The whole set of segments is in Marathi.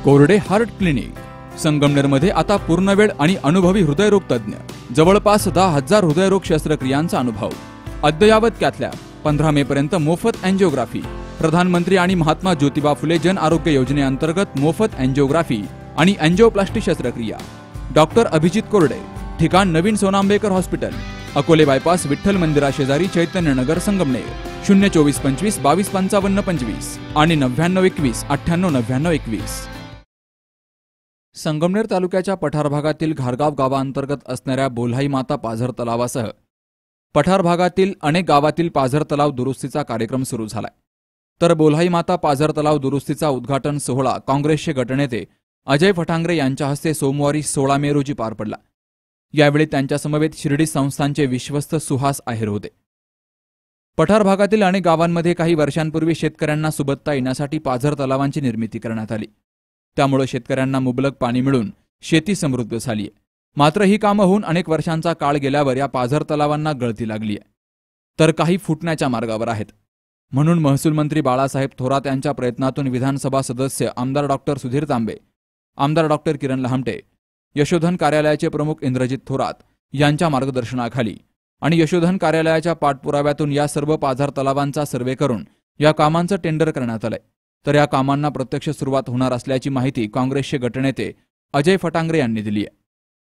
कोरडे हार्ट क्लिनिक संगमनेरमध्ये आता पूर्णवेळ आणि अनुभवी हृदयरोग तज्ञ, जवळपास 10,000 हृदयरोग शस्त्रक्रियांचा अनुभव, अद्ययावत कॅथलॅब, 15 मे पर्यंत मोफत अँजिओग्राफी, प्रधानमंत्री आणि महात्मा ज्योतिबा फुले जन आरोग्य योजनेअंतर्गत मोफत अँजिओग्राफी आणि अँजिओप्लास्टी शस्त्रक्रिया। डॉक्टर अभिजित कोरडे, ठिकाण नवीन सोनांबेकर हॉस्पिटल, अकोले बायपास, विठ्ठल मंदिरा शेजारी, चैतन्यनगर, संगमनेर। 02425 225525 आणि 9921 989921। संगमनेर तालुक्याच्या पठार भागातील घारगाव गावांतर्गत असणाऱ्या बोल्हाई माता पाझर तलावासह पठार भागातील अनेक गावातील पाझर तलाव दुरुस्तीचा कार्यक्रम सुरू झालाय। तर बोल्हाई माता पाझर तलाव दुरुस्तीचा उद्घाटन सोहळा काँग्रेसचे गटनेते अजय फटांगरे यांच्या हस्ते सोमवारी 16 मे रोजी पार पडला। यावेळी त्यांच्या समवेत शिर्डी संस्थानचे विश्वस्त सुहास आहेर होते। पठार भागातील अनेक गावांमध्ये काही वर्षांपूर्वी शेतकऱ्यांना सुबत्ता येण्यासाठी पाझर तलावांची निर्मिती करण्यात आली। त्यामुळे शेतकऱ्यांना मुबलक पाणी मिळून शेती समृद्ध झाली आहे। मात्र ही कामं होऊन अनेक वर्षांचा काळ गेल्यावर या पाझर तलावांना गळती लागली आहे, तर काही फुटण्याच्या मार्गावर आहेत। म्हणून महसूल मंत्री बाळासाहेब थोरात यांच्या प्रयत्नातून विधानसभा सदस्य आमदार डॉक्टर सुधीर तांबे, आमदार डॉक्टर किरण लहामटे, यशोधन कार्यालयाचे प्रमुख इंद्रजित थोरात यांच्या मार्गदर्शनाखाली आणि यशोधन कार्यालयाच्या पाठपुराव्यातून या सर्व पाझर तलावांचा सर्वे करून या कामांचं टेंडर करण्यात आलंय। तर या कामांना प्रत्यक्ष सुरुवात होणार असल्याची माहिती काँग्रेसचे गटनेते अजय फटांगरे यांनी दिली आहे।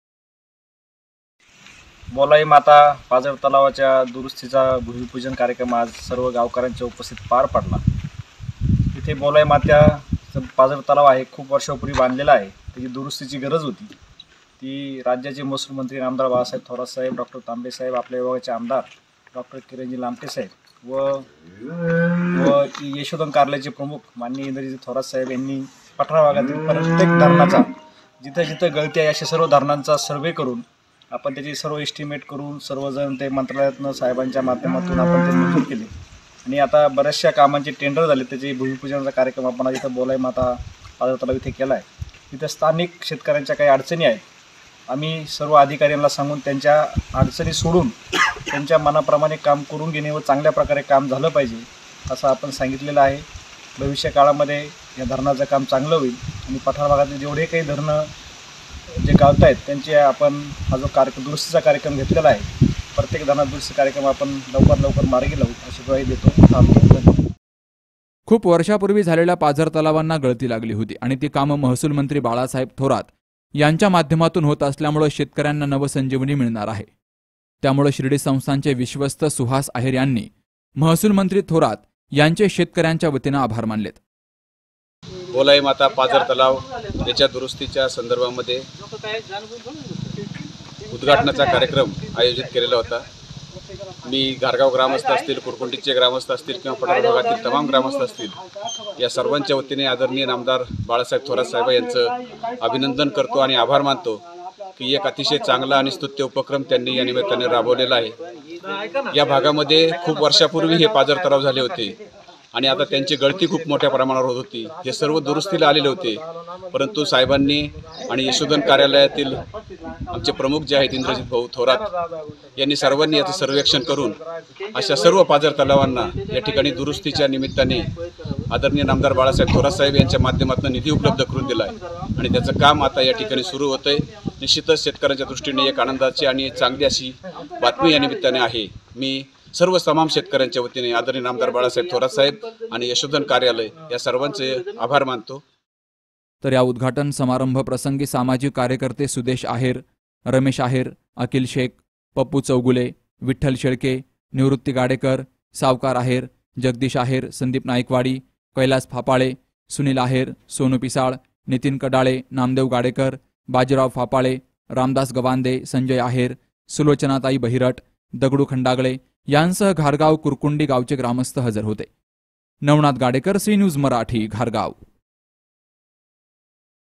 बोल्हाई माता पाझर तलावाच्या दुरुस्तीचा भूमिपूजन कार्यक्रम आज सर्व गावकऱ्यांच्या उपस्थित पार पडला। इथे बोल्हाई माता पाझर तलाव आहे, खूप वर्षापूर्वी बांधलेला आहे। त्याची दुरुस्तीची गरज होती। ती राज्याचे महसूल मंत्री आमदार बाळासाहेब थोरात साहेब, डॉक्टर तांबे साहेब, आपल्या विभागाचे आमदार डॉक्टर किरणजी लामटे साहेब व यशोधन कार्यालयाचे प्रमुख माननीय इंद्रजित थोरात साहेब यांनी पठार भागातील प्रत्येक धरणाचा जिथं जिथं गळती आहे अशा सर्व धरणांचा सर्वे करून आपण त्याची सर्व एस्टिमेट करून सर्वजण ते मंत्रालयातून साहेबांच्या माध्यमातून आपण ते मंजूर केले आणि आता बऱ्याचशा कामांचे टेंडर झाले। त्याचे भूमिपूजनाचा कार्यक्रम आपण इथं बोल्हाई माता पाझर तलाव इथे केला आहे। इथं स्थानिक शेतकऱ्यांच्या काही अडचणी आहेत, आम्ही सर्व अधिकाऱ्यांना सांगून त्यांच्या अडचणी सोडून त्यांच्या मनाप्रमाणे काम करून घेणे व चांगल्या प्रकारे काम झालं पाहिजे असं आपण सांगितलेलं आहे। भविष्य काळामध्ये या धरणाचं काम चांगलं होईल आणि पठार भागातील जेवढे काही धरणं जे गावत आहेत त्यांचे आपण हा जो दुरुस्तीचा कार्यक्रम घेतलेला आहे, प्रत्येक धरणात दुरुस्ती कार्यक्रम आपण लवकर मार्गी लावू अशी ग्वाही देतो। खूप वर्षापूर्वी झालेल्या पाझर तलावांना गळती लागली होती आणि ती कामं महसूल मंत्री बाळासाहेब थोरात यांच्या माध्यमातून होत असल्यामुळे शेतकऱ्यांना नवसंजीवनी मिळणार आहे। त्यामुळे शिर्डी संस्थानचे विश्वस्त सुहास आहेर यांनी महसूल मंत्री थोरात यांचे शेतकऱ्यांच्या वतीने आभार मानलेत। बोल्हाई माता पाझर तलाव याच्या दुरुस्तीच्या संदर्भामध्ये उद्घाटनाचा कार्यक्रम आयोजित केलेला होता। मी घारगाव ग्रामस्थ असतील, कुरकुंटीचे ग्रामस्थ असतील किंवा पठार भागातील तमाम ग्रामस्थ असतील, या सर्वांच्या वतीने आदरणीय आमदार बाळासाहेब थोरात साहेब यांचं अभिनंदन करतो आणि आभार मानतो की एक अतिशय चांगला आणि स्तुत्य उपक्रम त्यांनी या निमित्ताने राबवलेला आहे। या भागामध्ये खूप वर्षापूर्वी हे पाझर तलाव झाले होते आणि आता त्यांची गळती खूप मोठ्या प्रमाणावर होत होती। हे सर्व दुरुस्तीला आलेले होते, परंतु साहेबांनी आणि यशोधन कार्यालयातील आमचे प्रमुख जे आहेत इंद्रजित भाऊ थोरात यांनी सर्वांनी याचं सर्वेक्षण करून अशा सर्व पाझर तलावांना या ठिकाणी दुरुस्तीच्या निमित्ताने आदरणीय आमदार बाळासाहेब थोरात साहेब यांच्या माध्यमातून निधी उपलब्ध करून दिला आहे आणि त्याचं काम आता या ठिकाणी सुरू होतंय। निश्चितच शेतकऱ्यांच्या दृष्टीने एक आनंदाची आणि चांगली अशी बातमी या निमित्ताने आहे। मी सर्व तमाम शेतकऱ्यांच्या वतीने आदरणीय आमदार बाळासाहेब थोरात साहेब आणि यशोधन कार्यालय या सर्वांचे आभार मानतो। तर या उद्घाटन समारंभ प्रसंगी सामाजिक कार्यकर्ते सुदेश आहेर, रमेश आहेर, अखिल शेख, पप्पू चौगुले, विठ्ठल शेळके, निवृत्ती गाडेकर, सावकार आहेर, जगदीश आहेर, संदीप नाईकवाडी, कैलास फापाळे, सुनील आहेर, सोनू पिसाळ, नितीन कडाळे, नामदेव गाडेकर, बाजीराव फापाळे, रामदास गवांदे, संजय आहेर, सुलोचनाताई बहिरट, दगडू खंडागळे यांसह घारगाव कुरकुंडी गावचे ग्रामस्थ हजर होते। Navnath Gadekar, C News Marathi, घारगाव।